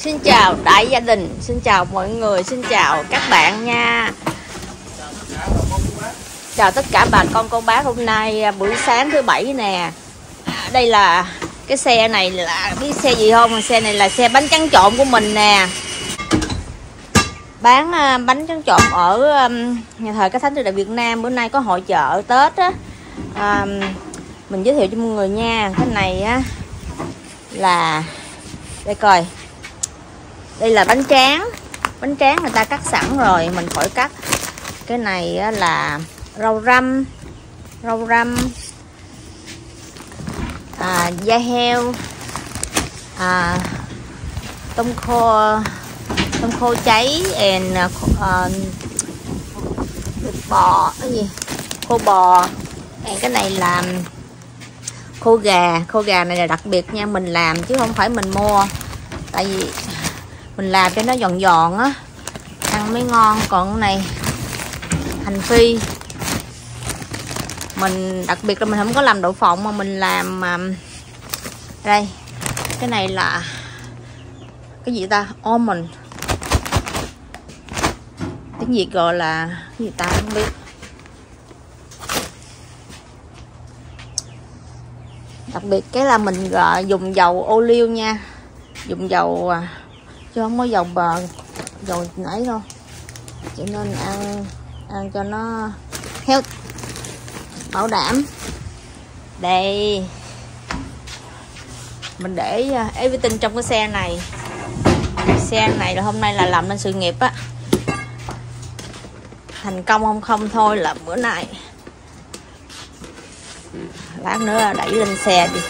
Xin chào đại gia đình, xin chào mọi người, xin chào các bạn nha. Chào tất cả bà con cô bác, hôm nay buổi sáng thứ Bảy nè. Đây là cái xe này là biết xe gì không? Xe này là xe bánh tráng trộn của mình nè. Bán bánh tráng trộn ở nhà thờ Các Thánh Từ Đạo Việt Nam. Bữa nay có hội chợ Tết á. Mình giới thiệu cho mọi người nha. Cái này á là đây coi. Đây là bánh tráng. Bánh tráng người ta cắt sẵn rồi, mình khỏi cắt. Cái này á là rau răm, da heo, tôm khô cháy, thịt bò, cái gì khô bò. Cái này là khô gà này là đặc biệt nha, mình làm chứ không phải mình mua, tại vì mình làm cho nó giòn giòn á, ăn mới ngon. Còn cái này hành phi, mình đặc biệt là mình không có làm đậu phộng mà mình làm đây. Cái này là cái gì ta, almond, tiếng Việt gọi là cái gì ta không biết. Đặc biệt cái là mình dùng dầu ô liu nha, dùng dầu chứ không có dầu dầu nãy đâu, cho nên ăn cho nó health, bảo đảm. Đây mình để everything trong cái xe này. Xe này là hôm nay là làm nên sự nghiệp á, thành công không thôi là bữa nay lát nữa đẩy lên xe đi.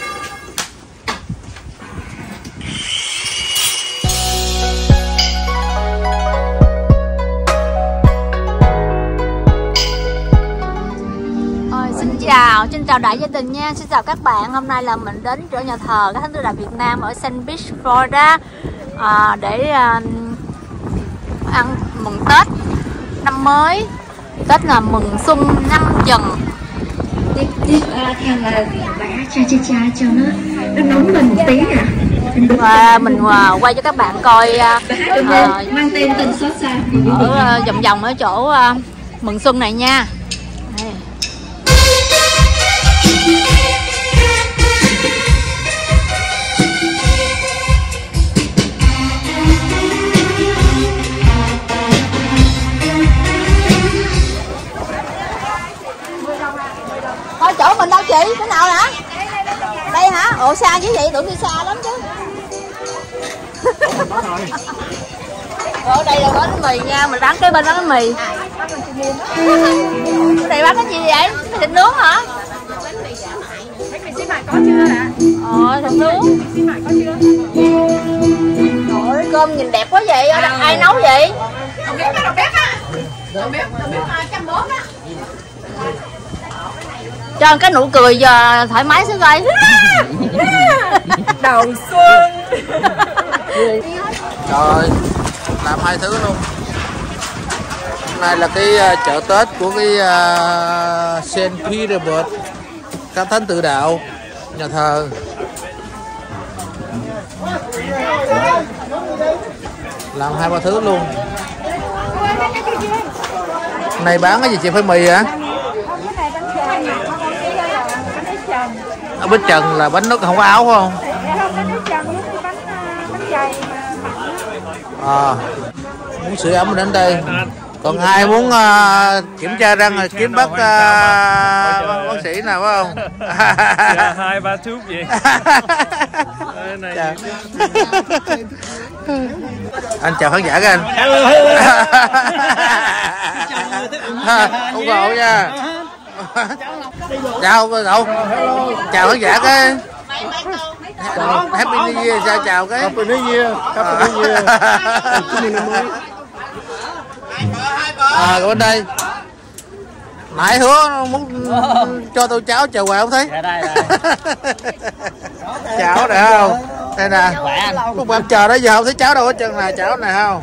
Xin chào đại gia đình nha, xin chào các bạn. Hôm nay là mình đến chỗ nhà thờ Các Thánh Từ Đạo Việt Nam ở St. Beach, Florida để ăn mừng Tết năm mới. Tết là mừng xuân năm Dần. Tiếp theo là vả cho nó nóng lên một tí nè. Và mình quay cho các bạn coi mang tên sốt xa ở vòng ở chỗ mừng xuân này nha. Đây. Thôi chỗ mình đâu chị? Cái nào hả? Đây hả? Ồ xa chứ vậy? Tưởng đi xa lắm chứ. Ở đây là bánh mì nha, mình bán cái bên bánh mì. Cái này bán cái gì vậy? Cái thịt nướng hả? bánh mì xí mại có chưa ạ? Thịt nướng. Xí mại có chưa? Trời, cơm nhìn đẹp quá vậy, ai nấu vậy? Đầu bếp á. Đầu bếp 140 á. Cho cái nụ cười giờ thoải mái xíu coi. Đầu xuân. Trời, làm hai thứ luôn. Hôm nay là cái chợ Tết của cái St. Petersburg, Các Thánh Tự Đạo, nhà thờ. Làm hai ba thứ luôn. Này bán cái gì chị, phải mì hả? Ở bánh trần là bánh nước không có áo phải không? Muốn sưởi ấm đến đây. Còn ai muốn kiểm tra răng là kiếm bắt bác sĩ nào phải không? Dạ, 2-3 thuốc vậy. Này. Anh chào khán giả các anh. Ủng hộ nha. Chào cậu. Chào khán giả cái. Happy New Year, sao chào cái. Happy New Year. Happy New Year. Chúc mừng năm mới. Bên đây nãy hứa muốn cho tôi cháo chờ hoài không thấy. Dạ đây. Cháo này không? Đây nè. Lúc em chờ đó giờ không thấy cháo đâu hết trơn nè, cháo này không?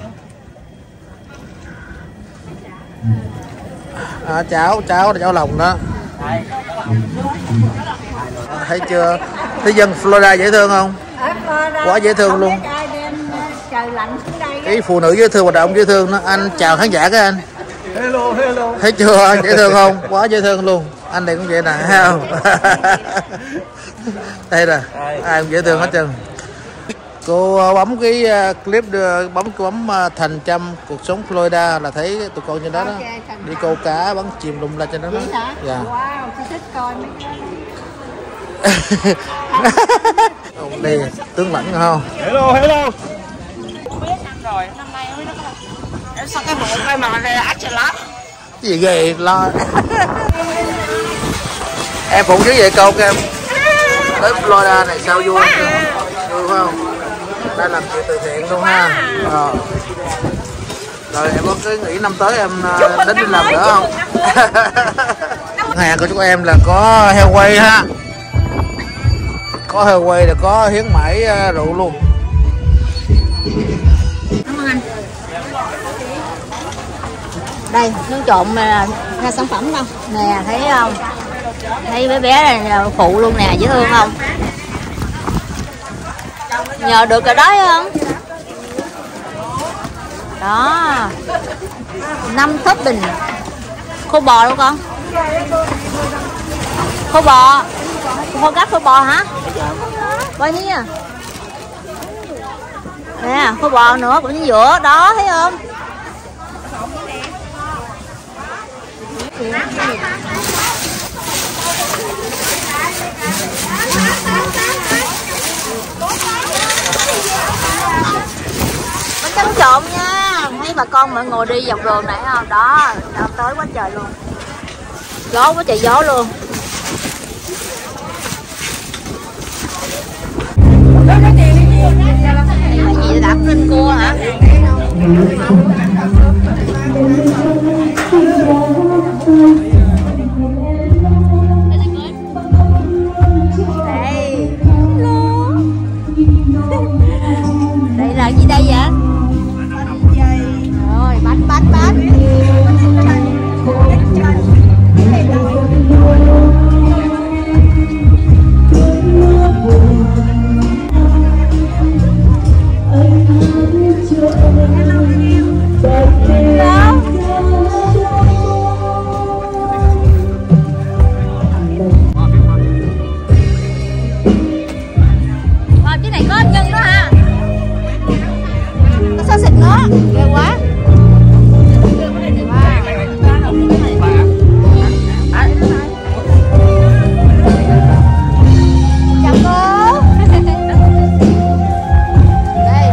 Cháo lòng đó. Thấy chưa? Thấy dân Florida dễ thương không? Quá dễ thương luôn. Cái phụ nữ dễ thương và đàn ông dễ thương đó. Anh chào khán giả các anh. Hello, hello. Thấy chưa, dễ thương không? Quá dễ thương luôn. Anh này cũng vậy nè, thấy không? Đây nè, ai cũng dễ thương hết trơn. Cô bấm cái clip bấm Thành Trâm cuộc sống Florida là thấy tụi con trên đó đó. Đi câu cá bắn chìm lum la trên đó đó. Dạ. Wow, tôi thích coi mấy cái Đây tướng lãnh không? Hello, hello. không biết năm rồi, năm nay mới nó em sao cái bộ coi mà Axelot Gì ghê lo. Em phụ chứ vậy câu em. Tới Florida này sao vui không? Vui không? Đây làm chuyện từ thiện luôn ha. Rồi em có cái nghĩ năm tới em đến đi làm nữa không? Hàng của chúng em là có heo quay ha. Có heo quay là có hiến mãi rượu luôn. Cảm ơn anh. Đây nướng trộn mà ra sản phẩm đâu nè, thấy không, thấy bé bé này phụ luôn nè, dễ thương không, nhờ được cái đó không đó. 5 topping khô bò luôn con, khô bò, khô gắp khô bò hả, bao nhiêu à nè, khô bò nữa cũng như giữa đó, thấy không. Bánh tráng trộn nha, thấy bà con mọi người đi dọc đường này không đó, tới quá trời luôn, gió quá trời gió luôn. Là chị đạp lên cua hả? Đây là gì đây vậy? Rồi bánh. Cái này có nhân đó ha. Có xịt nữa, ghê quá. Chào cô. Đây.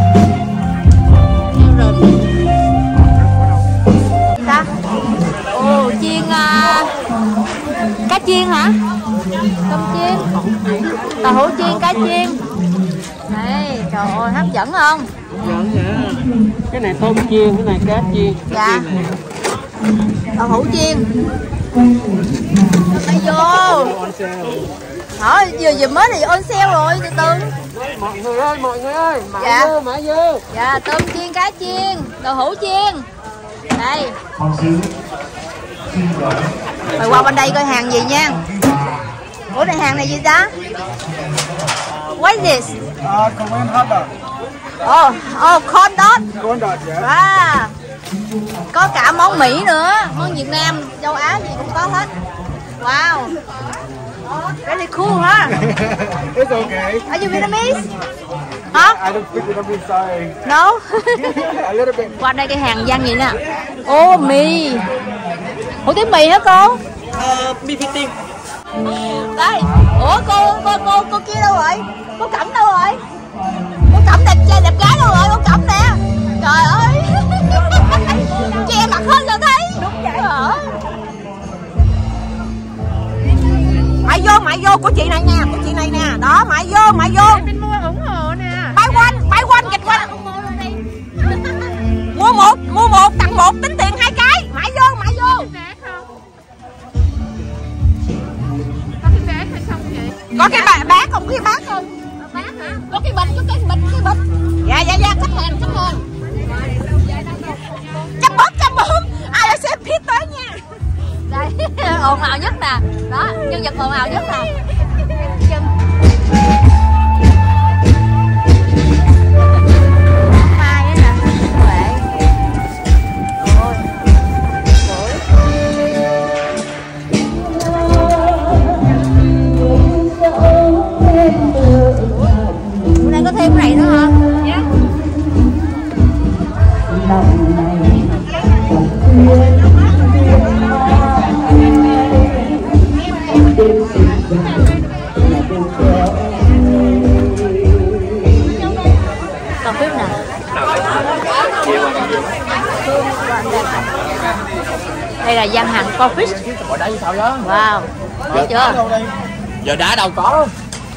Sao? Ồ, chiên cá chiên hả? Tôm chiên. Tàu hũ chiên, cá chiên. Đây, trời ơi, hấp dẫn không? Dẫn hả? Cái này tôm chiên, cái này cá chiên. Dạ. Tàu hũ chiên. Đây vô. Hỏi vừa mới thì on sale rồi, từ từ. Mọi người ơi, mã Dạ. vô. Dạ, tôm chiên, cá chiên, tàu hũ chiên. Đây. Rồi qua bên đây coi hàng gì nha. Ủa này hàng này gì ta? What is this? Korean hot dog. Corn dog. Corn dog, yeah. Wow. Có cả món Mỹ nữa, món Việt Nam, châu Á gì cũng có hết. Wow. Really cool ha. It's okay. Are you Vietnamese? Hả? I don't speak Vietnamese, sorry. No. A little bit. Qua đây cái hàng dân gì nè. Ô mì. Ủa tiếng mì hả cô? Mì fitting. Đây. Ủa cô kia đâu rồi? Cô Cẩm đâu rồi? Cô Cẩm đẹp trai đẹp gái đâu rồi? Cô Cẩm nè. Trời ơi. Che mặt hơn sao thấy? Đúng vậy. Mày vô của chị này nè, của chị này nè. Đó, mày vô. Mình mua ủng hộ nè. Bay quanh kịch quanh. Mua một tặng một, tính tiền 2 cái. Mày vô. Vé không? Có cái vé hay không vậy? Có cái bát không? Cái bát không? Bác hả? Có cái bịch. Dạ, khách hàng. Trăm bớt. Ai ở xe phía tới nha. Đây, ồn ào nhất nè. Đó, nhân vật ồn ào nhất nè. Mai á nè. là gian hàng Corfish. Wow, thấy chưa? Giờ đá đâu có.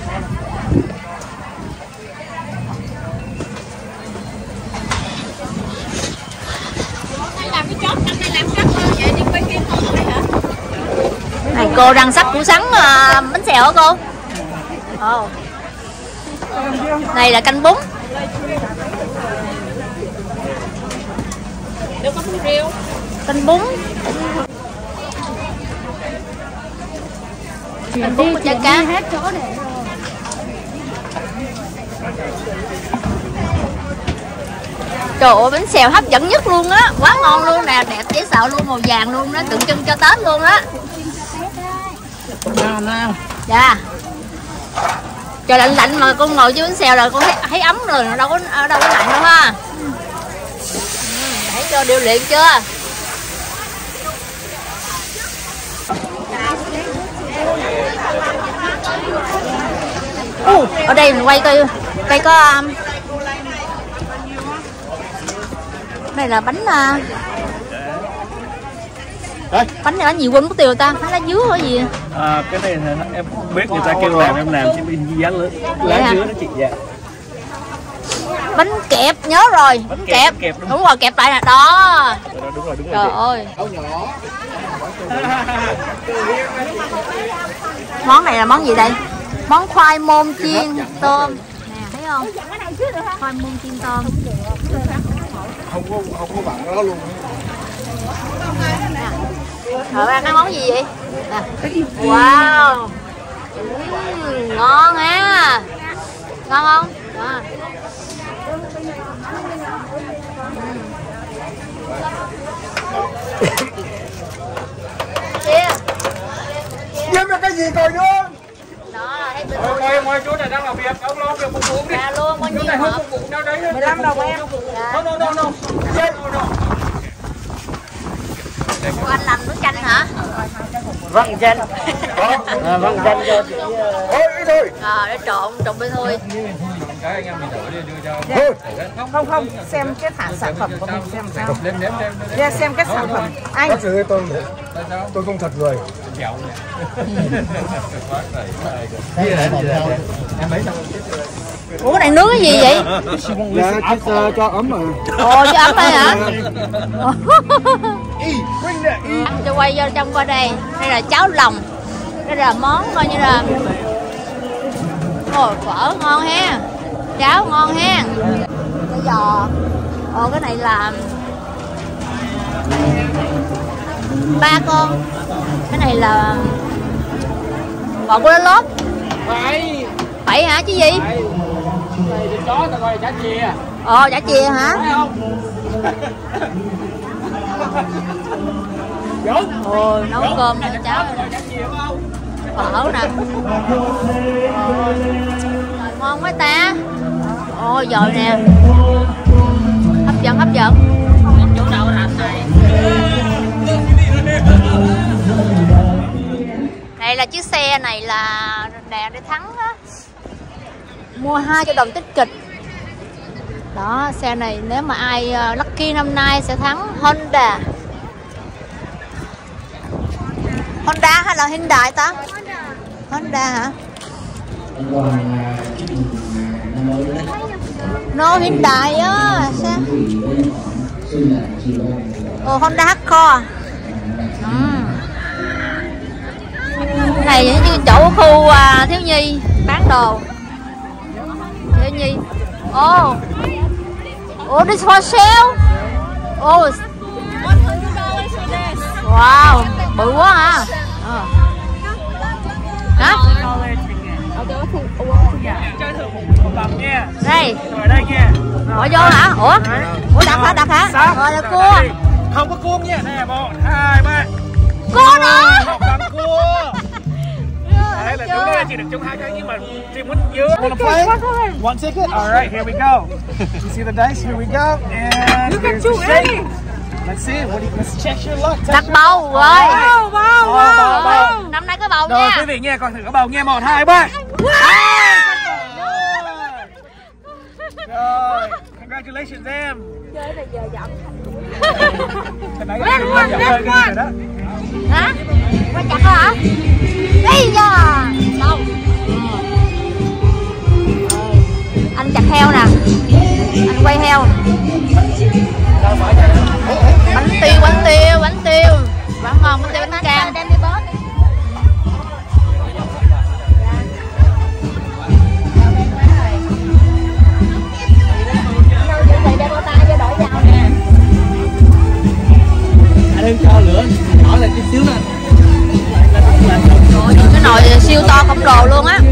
Này cô đang sắp củ sắn bánh xèo hả cô? Ồ. Này là canh bún. Canh bún. Canh bún với chả cá. Trời ơi, bánh xèo hấp dẫn nhất luôn á, quá ngon luôn nè, đẹp dễ sợ luôn, màu vàng luôn đó, tượng trưng cho Tết luôn á. Dạ. Trời lạnh lạnh mà con ngồi với bánh xèo rồi con thấy ấm rồi, đâu có lạnh đâu ha. Để cho điều luyện chưa? Ở đây mình quay coi có đây là bánh bánh này bánh gì quên mất tiêu ta, bánh lá dứa hay gì? Cái này em không biết, người ta kêu làm em làm chứ giá lớn lá dứa đó chị. Dạ. Bánh kẹp, nhớ rồi, bánh kẹp đúng rồi, kẹp lại nè đó. Đúng rồi. Trời ơi. Món này là món gì đây? Món khoai môn chiên tôm nè, thấy không? Khoai môn chiên tôm. Không có bạn đó luôn. Rồi ăn cái món gì vậy? Nè. Wow. Ngon ha. Ngon không? À. Kia. Kiếm được cái gì coi vô. Đó là thấy bên Ngồi chú này đang làm việc, ông lo việc phục vụ đi. dạ luôn, bao nhiêu này hả? không phục vụ đâu đấy. 15 đồng em. No. Của anh làm nước chanh hả? Vâng chanh. Vâng chanh cho chị. Thôi. Để trộn bên thôi. Cái anh em mình thử đi đưa cho. Không, xem cái sản phẩm của mình xem sao. Yeah, xem cái sản phẩm. Anh. Bác sĩ tôi không thật người. Kẹo này. Em lấy Ủa cái này nướng cái gì vậy? dạ, cho ấm mà. Ồ, cho ấm đây hả? Cho quay vô trong coi đây. Đây là cháo lòng. Đây là món coi như là ôi phở ngon ha. Cháo ngon ha. Cái giò. Ồ cái này là 3 con. Cái này là bò của lốt. 7 hả chứ gì? Chó tao coi chả chia. Chả chia hả? Ôi nấu cơm nữa cháu. Phở nè. Ngon quá ta. Ôi rồi nè. Hấp dẫn. Chỗ đâu làm này. Đây là chiếc xe này là đèn để thắng á. Mua 2 triệu đồng tích kịch. Đó, xe này nếu mà ai lucky năm nay sẽ thắng Honda. Honda hay là Hyundai ta? Honda hả? No Hyundai á. Sao? Honda Hardcore. Cái này như chỗ khu thiếu nhi bán đồ. Thiếu nhi. This for sale. Wow, bự quá hả? Hả? Đây. Rồi đây nha. Bỏ vô hả? Ủa đặt hả? Rồi là cua. Không có cua nha. Nè 1, 2, 3. Cua nữa. Một con cua. Đấy là đúng là chỉ được chung 2 cái nhưng mà chỉ muốn dứa. One ticket. All right, here we go. You see the dice? Here we go. And here's the shake. Let's see. Let's check your luck. Đặt bầu rồi. Bầu. Năm nay có bầu rồi, nha. Quý vị nha, con thử có bầu nha. 1, 2, 3. Rồi. Congratulations em. chơi là giờ dọn Lên luôn. hả? Quay chặt hả? Đi giờ đâu? Anh chặt heo nè, anh quay heo. Bánh tiêu bán ngon, bánh tiêu bánh cam. Anh em cho lửa nhỏ lên chút xíu nè. Rồi, cái nồi siêu to khổng lồ luôn á.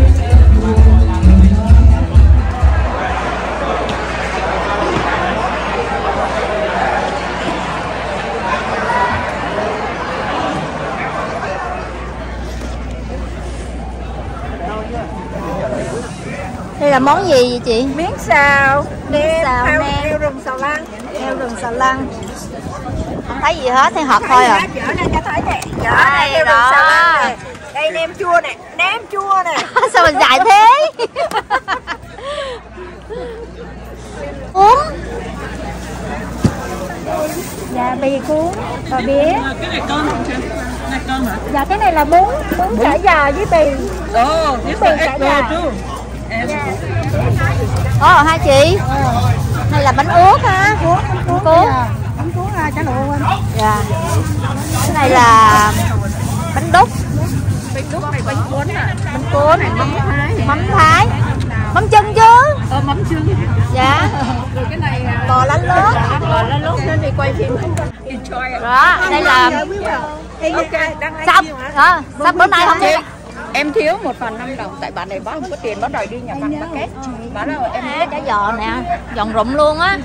Đây là món gì vậy chị? Miếng xào, Miếng xào heo, nè. heo rừng xào lăng. Heo rừng xào lăng. Không thấy gì hết, thấy hộp thôi à. Chở đây cho thấy nè. Chở Đây, heo rừng đó. xào lăng nè. Đây nem chua nè, nem chua nè. Sao mình dài thế? Cuốn. Dạ bì cuốn và bía. Cái này cơm không chị? Này cơm hả? Dạ cái này là bún chả giò với bì. Oh, this Bì is chả egg giò. roll too. Ồ hai chị. Này là bánh ướt ha. Cuốn. Bánh cuốn chả lụa quên. Dạ. Cái này là bánh đúc. Bánh đúc này bánh cuốn à. Bánh cuốn. Mắm thái. Mắm thái. Mắm chân chứ. Mắm trứng. Dạ. Rồi cái này Bò lánh lốt. bò lá lốt nên đi quay phim. Enjoy. Đó, đây là Ok, đang live xong. stream hả? Đó, sao bữa nay không đi? Em thiếu 1/5 đồng tại bạn này bác không có tiền bắt đòi đi nhà bạn market. Bán đâu em À, chả giò nè, giòn rụm luôn á.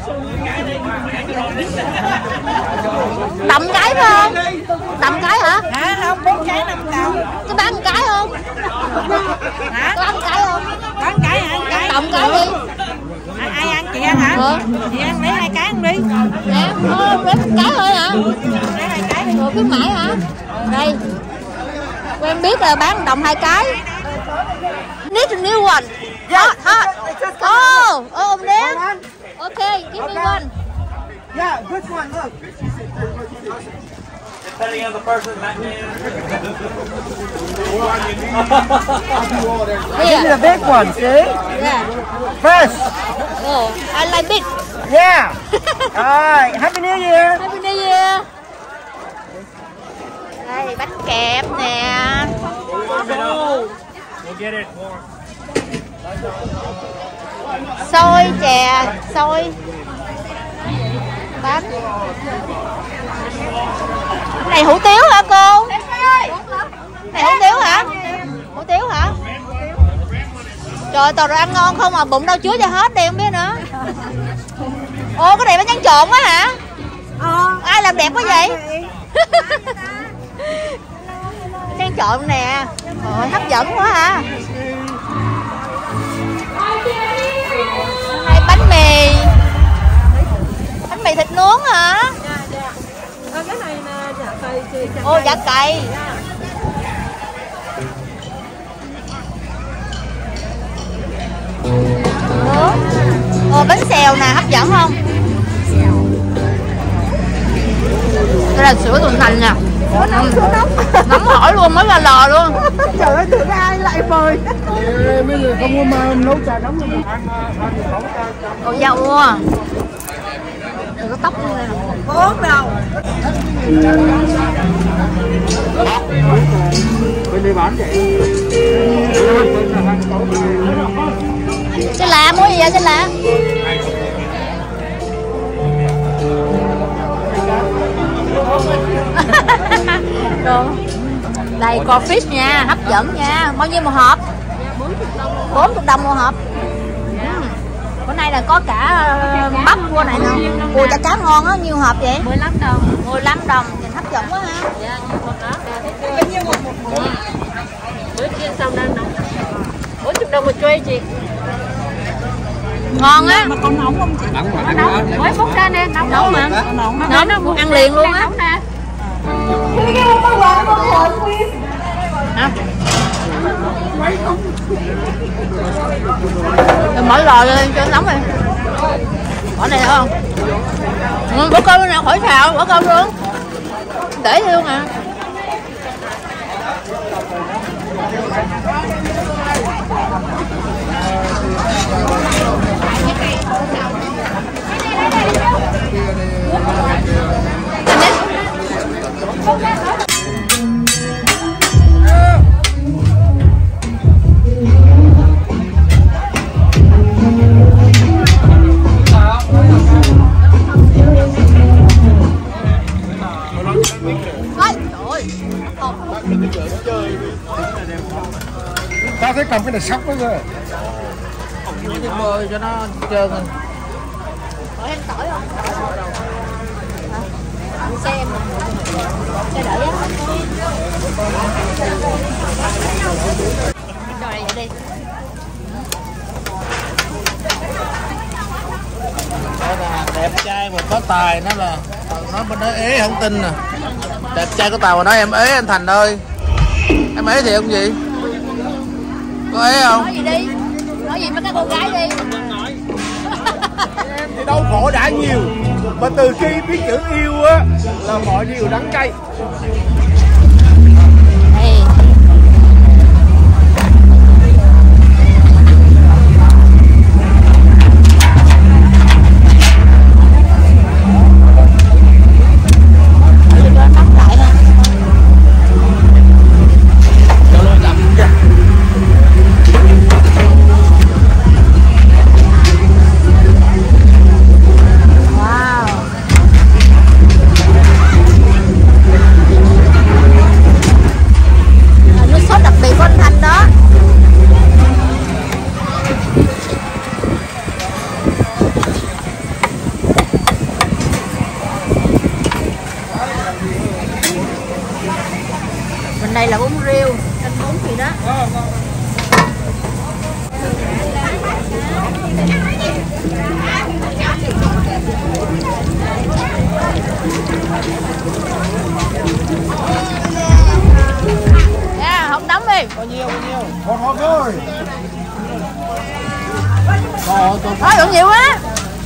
Tầm cái phải không? Tầm cái hả? hả? Không, 4 cái 5 đồng. Có bán một cái không? Hả? Có bán một cái không? Bán cái hả? Cái. Tầm cái đi. Ai ăn chị ăn hả? Ừ. Chị ăn lấy 2 cái ăn đi. Nè, lấy một cái thôi hả? Lấy 2 cái đi. Rồi khuyến mãi hả? Đây. Quen biết là bán 1 đồng 2 cái. Need a new one. Yeah. Oh, there. Okay, give me one. Yeah, good one, look. Depending on the person that Here. The big one, see? Yeah. Fresh. Oh, I like it. Yeah. Alright, Happy New Year. Happy New Year. Đây bánh kẹp nè. We'll get it more. Xôi chè, xôi. Bánh. Cái này hủ tiếu hả cô? Này hủ tiếu hả? Hủ tiếu hả? Trời, toàn đồ ăn ngon không mà bụng đâu chứa cho hết đi không biết nữa. Ô, cái này bánh tráng trộn á hả? Ai làm đẹp quá vậy? Tráng trộn nè. Trời, hấp dẫn quá à. Đây bánh mì. Bánh mì thịt nướng hả? Cái này là chả cày chị. Ô, dạ cày. Ồ, bánh xèo nè, hấp dẫn không? Đây là sữa Thuận Thành nè. Nóng hổi luôn, mới ra lò luôn. Trời ơi, thử ai lại mời. Mấy người không có mà nấu trà nóng luôn. Ồ, dâu mua. Đừng có tóc luôn đây nè. Bốn đâu. Bên đây bán vậy. Cái lạ mua gì vậy cái lạ? Đồ. Đây cò fish nha, hấp dẫn nha. Bao nhiêu một hộp? 40 đồng một hộp. Bữa nay là có cả bắp cua này nè. Ui chả cá ngon á, nhiêu hộp vậy? 15 đồng. 15 đồng, nhìn hấp dẫn quá ha. Dạ, Bao nhiêu một bữa chiên xong đang nóng. 40 đồng một tray chị. Ngon á. Mà còn nóng không chị? Nóng. Mới bốc ra nè, nóng. Nóng mà. Nóng. Nóng, ăn liền luôn á. Nóng nè. Rồi mở lò lên cho nóng rồi. Bỏ này không? Bỏ cơm luôn nào, khỏi xào, bỏ cơm luôn. Để luôn à. Tao thấy cầm cái này sóc đó rồi. Cái bơi cho nó trơn rồi. Hỏi em tỏi không? Hả? Xe em mà. Xe đợi á. Cho này vậy đi. Đó là đẹp trai mà có tài nó là nói bên đó ế không tin nè. Đẹp trai có tài mà nói em ế anh Thành ơi. Em ế thì không gì? Có ế không? Nói gì đi? Nói gì với các cô gái đi. Thì đau khổ đã nhiều, mà từ khi biết chữ yêu á là mọi điều đắng cay. Hey. Đây là bún riêu, canh bún gì đó. Yeah, không đóng đi. Bao nhiêu? Một hộp thôi. Thôi đừng nhiều quá.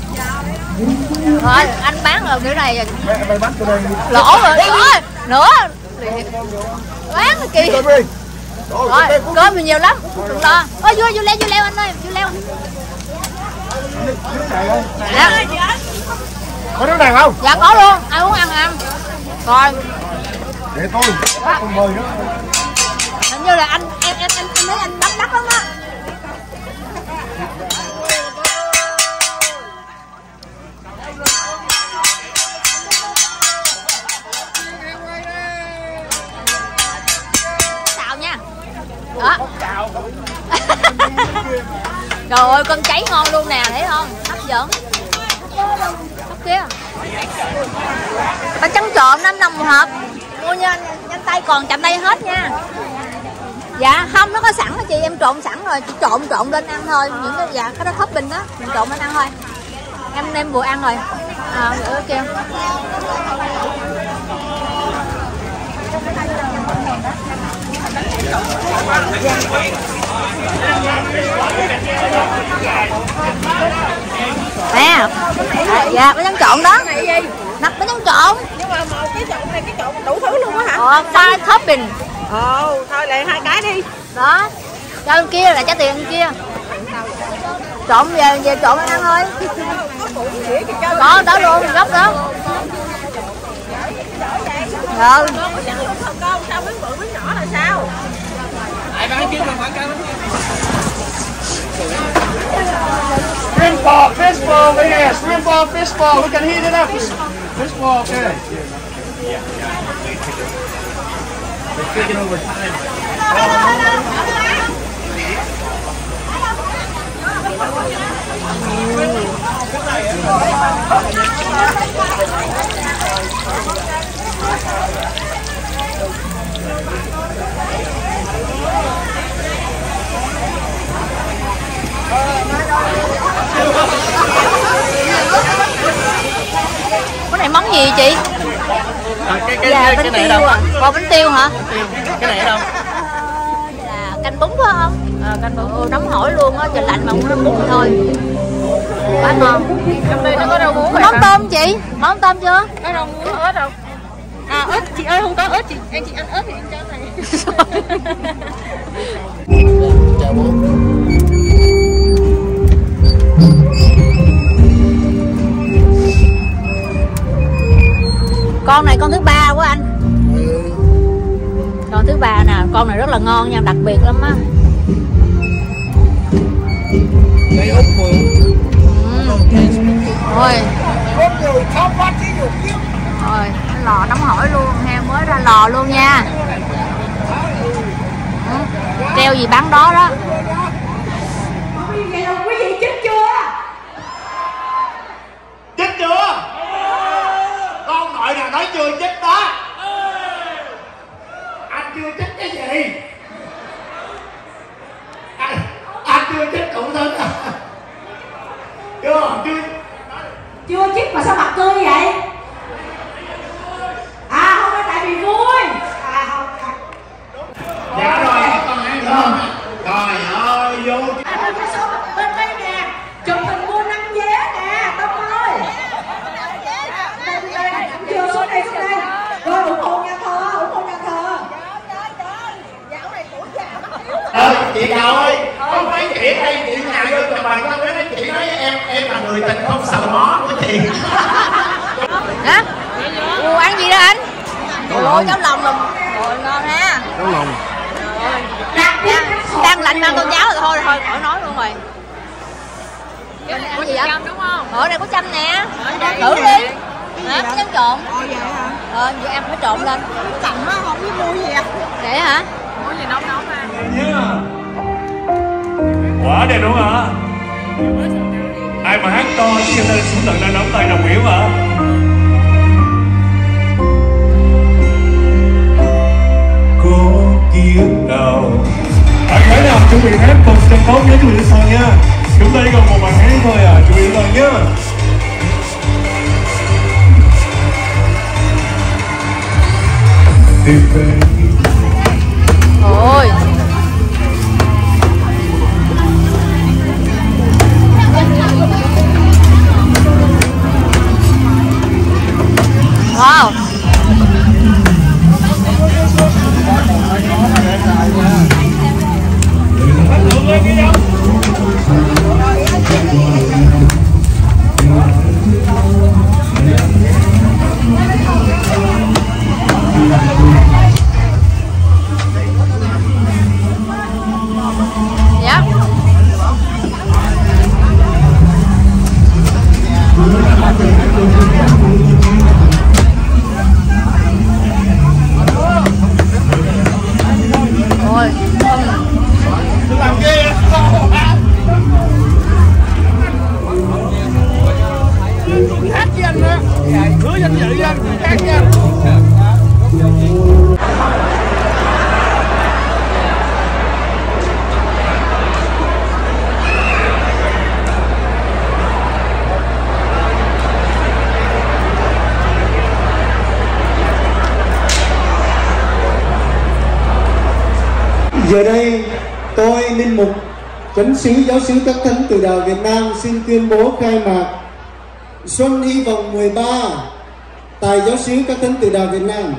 Rồi, anh bán rồi kiểu này Mày bán cái này. lỗ rồi. Rồi, nữa. Bán cái kỳ. Rồi, cơm thì nhiều lắm. Đừng lo. Ôi vô leo anh ơi, vô leo. Dạ. Có nước này không? Dạ có luôn, ai muốn ăn. Rồi. Để tôi, không mời nữa. Hình như là em thấy anh bấm đắt lắm á. Xào nha. Đó. Trời ơi, cơm cháy ngon luôn nè, thấy không? Hấp dẫn. Hấp kia. Bánh trắng trộn 5 đồng một hộp. Mua nha, nhanh tay còn chậm tay hết nha. Dạ không, nó có sẵn đó chị, em trộn sẵn rồi, chỉ trộn lên ăn thôi. Những cái dạ cái đó topping đó, mình trộn lên ăn thôi. Em vừa ăn rồi. Ở kêu. Nè. Dạ, bánh tráng trộn đó. Nắp bánh tráng trộn. Nhưng mà một cái trộn này, cái trộn đủ thứ luôn á hả? Cái topping. Thôi lại 2 cái đi. Đó. Cho anh kia là trả tiền anh kia. Trộn về trộn ăn thôi. Có đó luôn, gốc đó. Rồi. Sao miếng bự miếng nhỏ là sao? Ai bán kiếm quảng cáo. Fish ball, yes, shrimp ball, fish ball. We can heat it up. Fish ball, okay. Let's take it over time. Cái này món gì chị? Cái này đâu? Bò bánh tiêu hả? Cái này đâu? Là canh bún phải không? Canh bún nóng hổi luôn á, trời lạnh mà không nóng bún thôi. Quá ngon. Trong đây nó có rau muống. Món tôm chị, món tôm chưa? Có rau muống, ớt đâu? À ớt chị ơi, không có ớt chị. Em chị ăn ớt thì em cho này. Chào bố. Con này con thứ ba của anh. Con thứ ba nè, con này rất là ngon nha, đặc biệt lắm á. Lấy úp mùi. Thôi. Rồi, lò nóng hổi luôn, heo mới ra lò luôn nha. Treo gì bán đó đó. Vậy là quý vị chết chưa? Chết chưa? Con nội nào nói chưa chết đó? Anh chưa chết cái gì? Anh chưa chết cụ thân à? Chưa chết mà sao mặt tươi vậy? À không phải tại vì vui. À không. Dạ rồi, con ăn cơm. Trời ơi, vô. Anh ơi, số bên đây nè, chụp hình mua 5 vé nè, Tâm ơi. Chưa xuống đây. Rồi ủng hộ nhà thờ, Chị ơi, con mấy chị ở đây, chị nào vô chụp bài con đến chị nói em là người tình không sờ mó của chị. Hả? Ủa, ăn gì đó anh? Ủa, cháo lòng luôn. Rồi ngon ha. Cháo lòng. Đang lạnh mang con cháo rồi thôi khỏi nói luôn rồi. Có chăm đúng không? Ở đây có chăm nè. Thử đi. Hả? Có chăm trộn. vậy hả? Vậy em phải trộn lên. Tặng nó không biết mua gì à? Để hả? Mua gì nóng mà. Quả đây đúng hả? Ai mà hát to xin lên xuống tận đây nắm tay đồng biểu hả? Có kiếp nào bạn gái nào chuẩn bị hát cùng trong tốt nhớ chuẩn bị sân nha. Chúng ta chỉ còn một bài hát thôi à, chuẩn bị lần nhá. Tìm về. Ôi. Wow. Dạ. Ôi. Làm ghê. Hát với anh á. Hứa danh dự với anh, hát nha. Giờ đây, tôi Linh Mục, Chánh sứ Giáo sứ các thánh tử đạo Việt Nam xin tuyên bố khai mạc Xuân Hy Vọng 13 tại Giáo sứ các thánh tử đạo Việt Nam.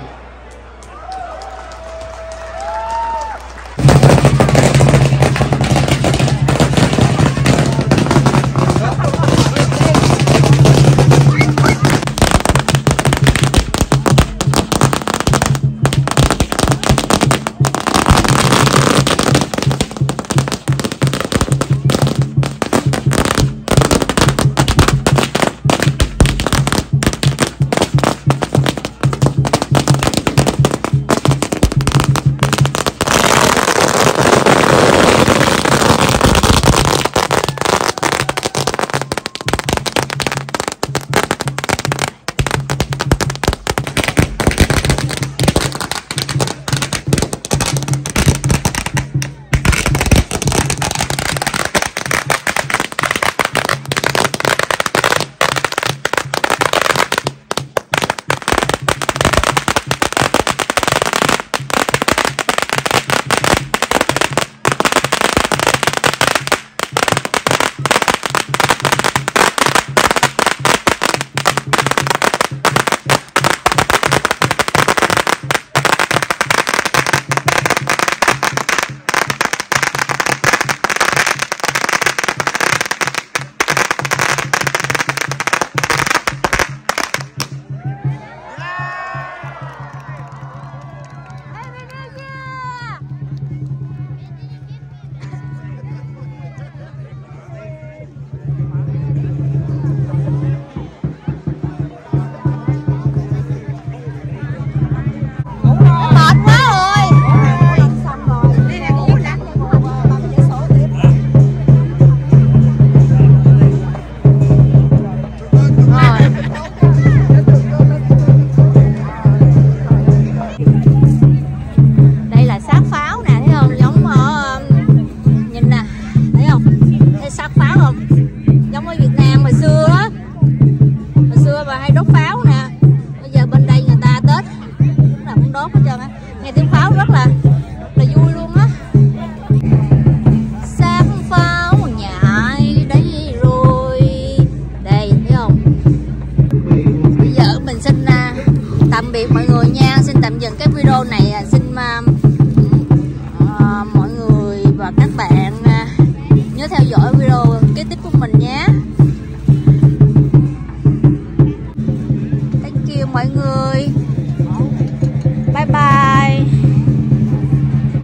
mọi người.